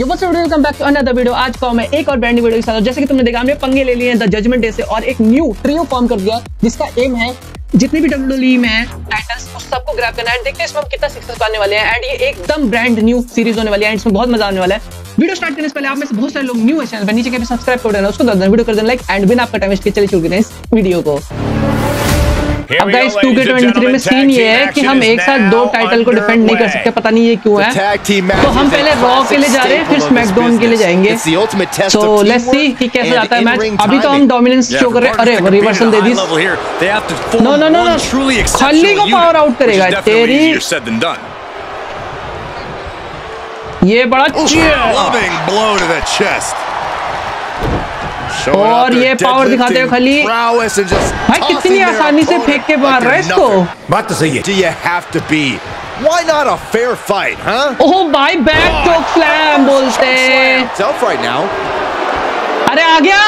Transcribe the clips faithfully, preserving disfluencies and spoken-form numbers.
Yo what's up, welcome back to another video. आज का मैं एक और ब्रांड न्यू वीडियो के साथ। जैसे कि तुमने देखा, हमने पंगे ले लिए हैं द जजमेंट डे से और एक न्यू ट्रियो फॉर्म कर दिया जिसका एम है जितने भी डब्ल्यूडब्ल्यूई में है टाइटल्स उस सबको ग्रैब करना है। देखते हैं इसमें हम कितना सक्सेस पाने वाले हैं एंड ये एकदम ब्रांड न्यू सीरीज होने वाली है एंड इसमें बहुत मजा आने वाला है। वीडियो स्टार्ट करने से पहले आप में से बहुत सारे लोग न्यू है चैनल पर, नीचे के सब्सक्राइब कर देना, उसको दस वीडियो कर देना लाइक एंड बिना आपका टाइम वेस्ट किए चलिए शुरू करते हैं इस वीडियो को। अब guys two K twenty three में सीन ये है कि हम एक साथ दो टाइटल को डिफेंड नहीं कर सकते, पता नहीं ये क्यों है। तो हम पहले रॉ के लिए जा रहे हैं, फिर स्मैकडाउन के लिए जाएंगे। सो लेट्स सी कि कैसे जाता है मैच। अभी तो हम डोमिनेंस शो कर रहे हैं। अरे रिवर्सल दे दी। No no no no, Khali को पावर आउट करेगा तेरी। ये बड़ा और ये पावर दिखाते हुए खली भाई कितनी आसानी से फेंक के मार रहा है इसको। बात तो सही है। Do you have to be? Why not a fair fight, huh? ओह भाई बैक चोक स्लैम बोलते हैं। Self right now. अरे आ गया।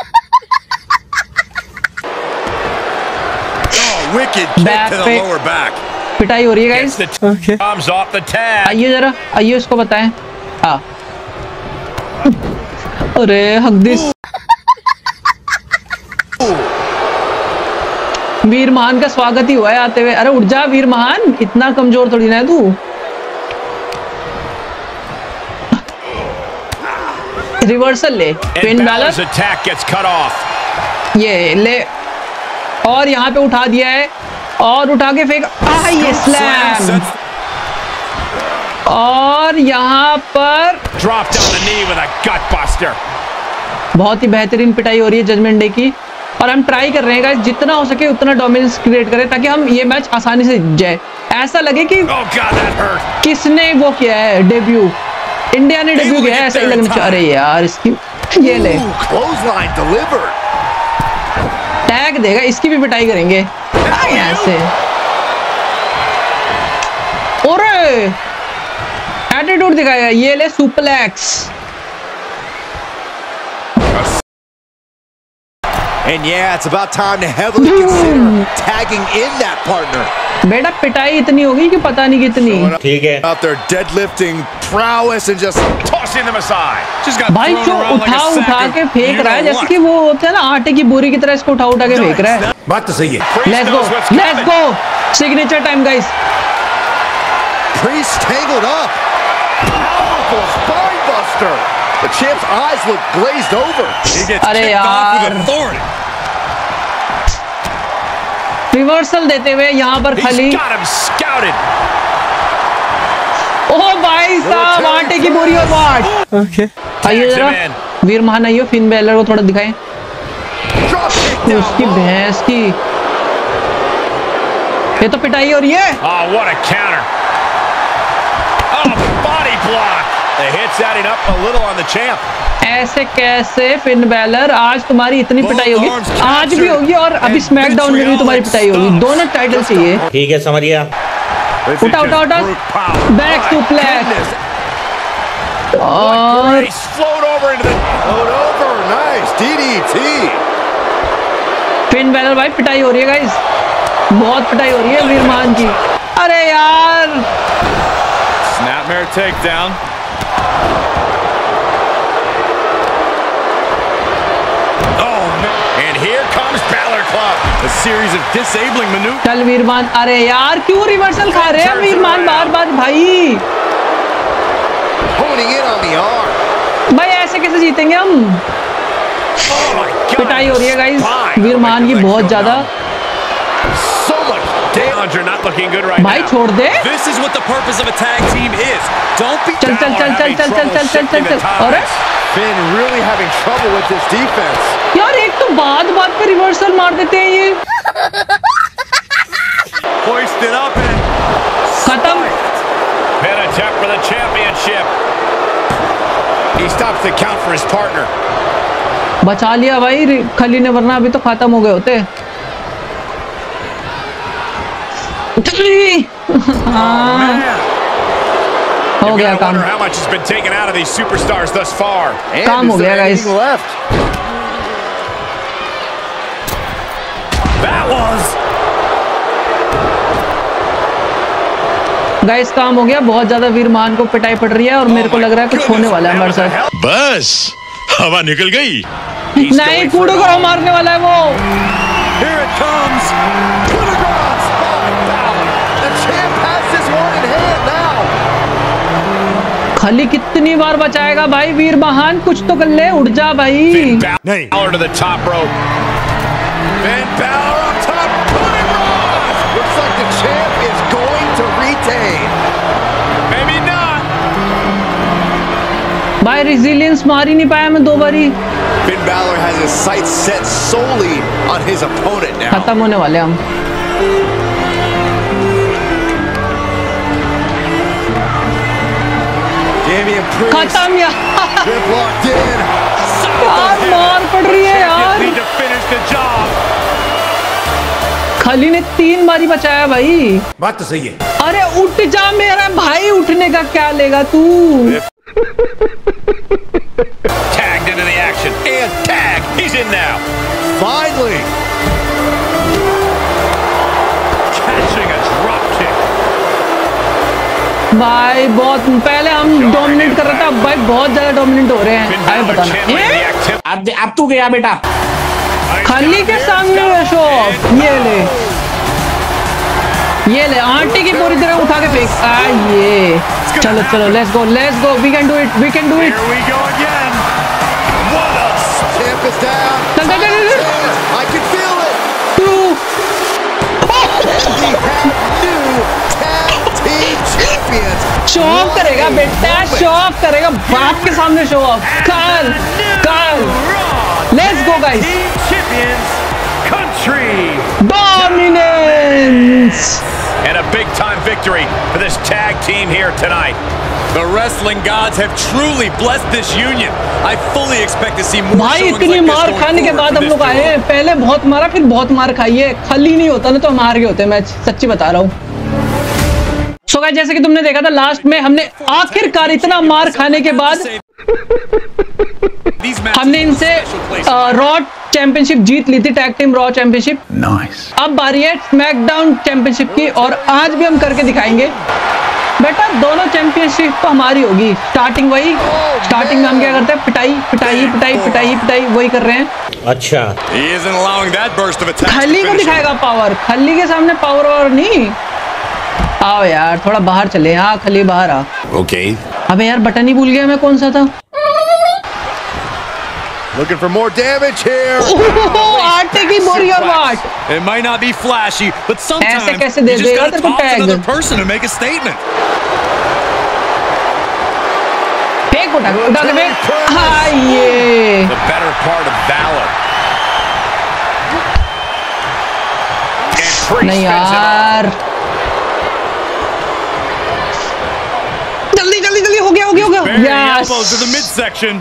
Oh, wicked kick to the lower back. पिटाई हो रही है गाइस। आइए जरा, आइए उसको बताएं। हाँ अरे हकदिस वीर महान का स्वागत ही हुआ है आते हुए। अरे उठ जा वीर महान, इतना कमजोर थोड़ी ना है तू। रिवर्सल ले, फिन बैलर ये ले और यहाँ पे उठा दिया है और उठा के फेंक। आ ये स्लैम और यहाँ पर बहुत ही बेहतरीन पिटाई हो रही है जजमेंट डे की और हम ट्राई कर रहे हैं गाइस जितना हो सके उतना डोमिनेंस क्रिएट करें ताकि हम ये मैच आसानी से जीत जाए। ऐसा लगे कि oh God, किसने वो किया है डेब्यू, इंडिया ने डेब्यू किया है ऐसा ही लगना चाहिए। अरे यार इसकी ये ले टैग देगा, इसकी भी पिटाई करेंगे ऐसे। अरे एटीट्यूड दिखाएगा, ये ले सुपरप्लेक्स। And yeah, it's about time to heavily consider tagging in that partner. बेटा पिटाई इतनी होगी कि पता नहीं कितनी। ठीक है। Out there deadlifting prowess and just tossing them aside. Just got भाई जो उठा उठा के फेंक रहा है जैसे कि वो होता है ना आटे की बोरी की तरह, इसको उठा उठा के फेंक रहा है। बात तो सही है। Let's go, let's go, signature time guys. Priest tangled up. Powerful spine buster. The champ's eyes look glazed over. He gets kicked off with authority. Reversal देते हुए यहाँ पर खली। ओह भाई साहब आटे की बोरी और वाट। okay. आइए जरा वीर महान आइए, फिन बैलर को थोड़ा दिखाएं उसकी भैंस की। ये तो पिटाई हो रही है। Oh, what a counter. Oh, body block. The hits adding up a little on the champ. ऐसे कैसे फिन बैलर, आज तुम्हारी इतनी पिटाई होगी, आज भी होगी और अभी स्मैकडाउन में भी तुम्हारी पिटाई होगी। दोनों टाइटल चाहिए। ठीक है समझ गया। उठा उठा उठा बैक टू प्लेक्स और फिन बैलर भाई पिटाई हो रही है गाइस, बहुत पिटाई हो रही है वीर महान की। अरे यार Snapmare takedown. Oh man! And here comes Balor Club. A series of disabling maneuvers. चल वीरमान, अरे यार क्यों रिवर्सल खा रहे हैं वीरमान बार बार भाई। Honing in on the arm. भाई ऐसे कैसे जीतेंगे हम। पिटाई हो रही है गाइस वीरमान की बहुत ज्यादा। भाई छोड़ दे। This is what the purpose of a tag team is. Don't be चल चल चल चल चल चल चल चल चल चल। अरे Finn really having trouble with this defense. यार एक तो बात बात पे रिवर्सल मार देते हैं ये। Hoisted up and खत्म। Pin attempt for the championship. He stops the count for his partner. बचा लिया भाई खली ने, वरना अभी तो खत्म हो गए होते। हो गया काम, काम हो गया गाइस। गाइस काम हो गया, बहुत ज्यादा वीर महान को पिटाई पड़ रही है और मेरे को लग रहा है कुछ होने वाला है हमारे साथ। बस हवा निकल गई। नहीं, कूड़ो को मारने वाला है वो। Here it comes. The champ has this one in hand now. खाली कितनी बार बचाएगा भाई वीर महान, कुछ तो कर ले, उठ जा भाई। नहीं, Balor to the top rope. Finn Balor up top, putting Ross. Looks like the champ is going to retain. Maybe not. भाई रेजिलियंस मार ही नहीं पाया मैं दो बारी। Finn Balor has his sights set solely on his opponent now. खत्म होने वाले हम। Damian Priest. खत्म यार। Grip locked in. यार मार पड़ रही है यार। Need to finish the job. खली ने तीन बारी बचाया भाई। बात तो सही है। अरे उठ जा मेरा भाई, उठने का क्या लेगा तू। Tagged into the action and tag. He's in now. Finally. Catching a drop kick. भाई बहुत पहले हम डोमिनेट कर रहे थे, अब भाई बहुत ज्यादा डोमिनेट हो रहे हैं। आए बताना। अब अब तू गया बेटा। खली के सामने शो, ये ले ये ले आंटी की पूरी तरह उठा के फेंक। आइए चलो चलो, let's go let's go, we can do it we can do it. Here we go again. What a Champ is down. चल चल चल चल। I can feel it. Two. We have new tag team champions. Show off करेगा बेटा, show off करेगा बाप के सामने, शो ऑफ। कल कल let's go guys. Team champions country. Dominance. And a big time victory for this tag team here tonight. The wrestling gods have truly blessed this union. I fully expect to see more भाई showings इतनी like this मार going खाने के forward बाद from हम this लोग आए हैं। duo. पहले बहुत मारा, फिर बहुत मार खाई है। खली नहीं होता ना तो हम हार गए होते मैच, सच्ची बता रहा हूँ। सो गाइस जैसे कि तुमने देखा था लास्ट में हमने आखिरकार इतना मार खाने के बाद हमने इनसे रॉ चैंपियनशिप जीत ली थी, tag team Raw championship. Nice. अब बारी है स्मैकडाउन चैंपियनशिप की और आज भी हम करके दिखाएंगे बेटा। दोनों चैंपियनशिप तो हमारी होगी। स्टार्टिंग वही, स्टार्टिंग में हम क्या करते हैं, पिटाई पिटाई पिटाई पिटाई पिटाई वही कर रहे हैं। अच्छा He isn't allowing that burst of attack. खली को दिखाएगा पावर, खली के सामने पावर और नहीं। आओ यार थोड़ा बाहर चले। हाँ खली बाहर आ। Okay. अबे यार बटन ही भूल गया मैं, कौन सा था। Looking for more damage here. आटे की बोरी और वाट। It might not be flashy, but sometimes ऐसे कैसे you दे just देगा gotta तेरे को toss tag? another person to make a statement. फेंक उठा उठा के फेंक। हाँ ये The better part of Balor. And Priest नहीं spins it off. यार, जल्दी जल्दी जल्दी, हो गया हो गया हो गया। Burying yes elbows to the midsection.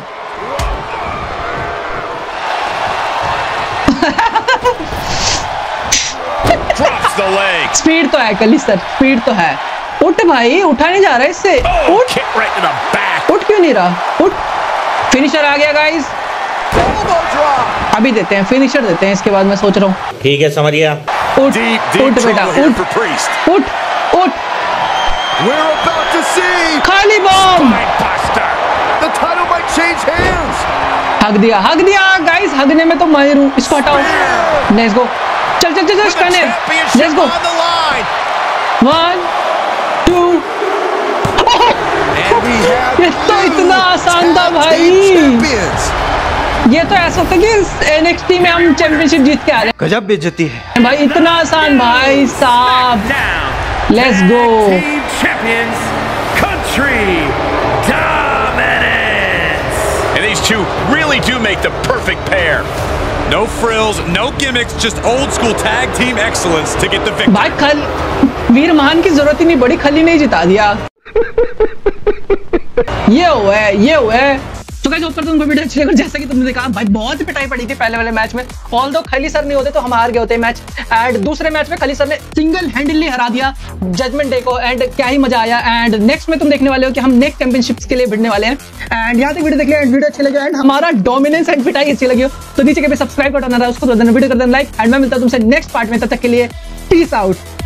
Drops the leg. Speed तो है कली सर, स्पीड तो है। उठ भाई, उठा नहीं जा रहा है इससे। Oh, उठ kick right to the back. उठ क्यों नहीं रहा, उठ। फिनिशर आ गया गाइस, Elbow drop. अभी देते हैं फिनिशर देते हैं इसके बाद, मैं सोच रहा हूँ। ठीक है समझ गया। उठ Deep, उठ deep बेटा trouble here उठ for Priest. उठ उठ। We're about to see. Khali bomb. Spinebuster. The title might change hands. हक दिया हक दिया गाइस, हगने में तो माहिर हूँ। इसको हटाओ, लेट्स गो। चल चल चल चल The स्टन है, championship let's go. on the line. One two. And we have ये तो इतना आसान था tag भाई। team champions. ये तो ऐसा होता है कि एनएक्सटी में हम चैंपियनशिप जीत के आ रहे गजब बेइज्जती है। हैं भाई, इतना आसान भाई साहब। Down. Let's go. Team champions, country dominance. And these two really do make the perfect pair. No frills, no gimmicks, just old school tag team excellence to get the victory. भाई खल वीर महान की जरूरत ही नहीं पड़ी, खली ने ही जिता दिया। ये हुआ है ये हुआ है। तो गाइस होप करता हूं तुमको वीडियो अच्छी लगी। जैसा कि तुमने देखा भाई बहुत ही पिटाई पड़ी थी पहले वाले मैच में। ऑल्दो खली सर नहीं होते तो हम हार गए होते मैच। एंड दूसरे मैच में खली सर ने सिंगल हैंडली हरा दिया जजमेंट डे को। एंड क्या ही मजा आया। एंड नेक्स्ट में तुम देखने वाले हो कि हम नेक्स्ट चैंपियनशिप्स के लिए भिड़ने वाले हैं। एंड यहाँ तक वीडियो देख लिया, वीडियो अच्छी लगी एंड हमारा डोमिनेंस एंड पिटाई अच्छी लगी हो तो नीचे के भी सब्सक्राइब कर देना, उसको तो वीडियो कर देना लाइक। एंड मैं मिलता हूं तुमसे नेक्स्ट पार्ट में, तब तक के लिए पीस आउट।